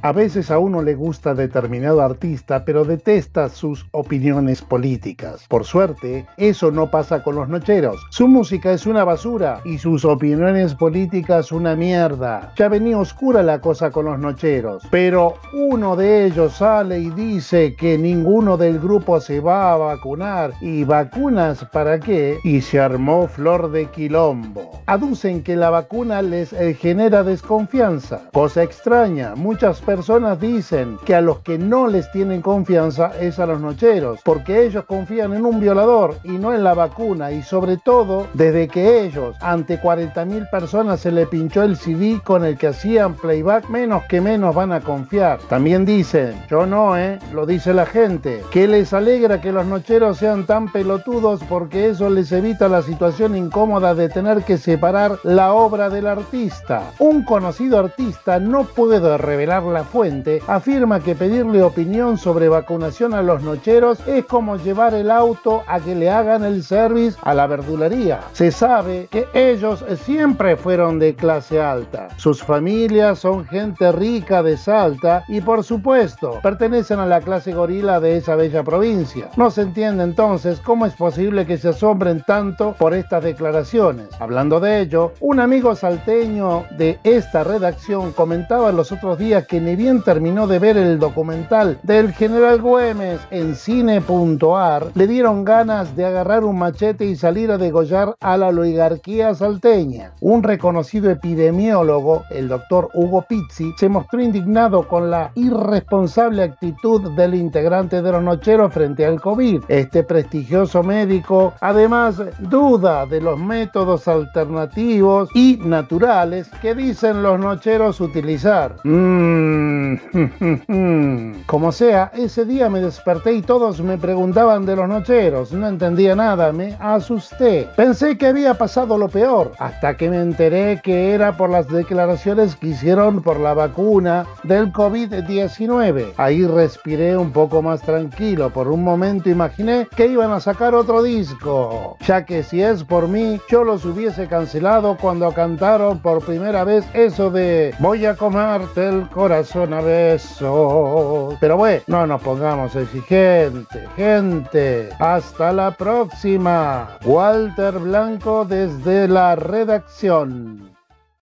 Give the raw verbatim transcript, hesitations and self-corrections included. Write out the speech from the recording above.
A veces a uno le gusta determinado artista, pero detesta sus opiniones políticas. Por suerte, eso no pasa con los Nocheros. Su música es una basura y sus opiniones políticas una mierda. Ya venía oscura la cosa con los Nocheros, pero uno de ellos sale y dice que ninguno del grupo se va a vacunar. ¿Y vacunas para qué? Y se armó flor de quilombo. Aducen que la vacuna les eh, genera desconfianza. Cosa extraña, muchas personas dicen que a los que no les tienen confianza es a los Nocheros, porque ellos confían en un violador y no en la vacuna, y sobre todo desde que ellos ante cuarenta mil personas se le pinchó el C D con el que hacían playback, menos que menos van a confiar. También dicen, yo no, eh, lo dice la gente, que les alegra que los Nocheros sean tan pelotudos porque eso les evita la situación incómoda de tener que separar la obra del artista. Un conocido artista, no puedo revelar la fuente, afirma que pedirle opinión sobre vacunación a los Nocheros es como llevar el auto a que le hagan el service a la verdulería. Se sabe que ellos siempre fueron de clase alta. Sus familias son gente rica de Salta y por supuesto pertenecen a la clase gorila de esa bella provincia. No se entiende entonces cómo es posible que se asombren tanto por estas declaraciones. Hablando de ello, un amigo salteño de esta redacción comentaba los otros días que ni bien terminó de ver el documental del General Güemes en cine punto ar, le dieron ganas de agarrar un machete y salir a degollar a la oligarquía salteña. Un reconocido epidemiólogo, el doctor Hugo Pizzi, se mostró indignado con la irresponsable actitud del integrante de los Nocheros frente al COVID. Este prestigioso médico además duda de los métodos alternativos y naturales que dicen los Nocheros utilizar. Mmm, como sea, ese día me desperté y todos me preguntaban de los Nocheros. No entendía nada, me asusté. Pensé que había pasado lo peor, hasta que me enteré que era por las declaraciones que hicieron por la vacuna del COVID diecinueve. Ahí respiré un poco más tranquilo. Por un momento imaginé que iban a sacar otro disco, ya que si es por mí, yo los hubiese cancelado cuando cantaron por primera vez eso de voy a comerte el corazón a besos. Pero bueno, no nos pongamos exigentes, gente. Hasta la próxima. Walter Blanco desde la redacción.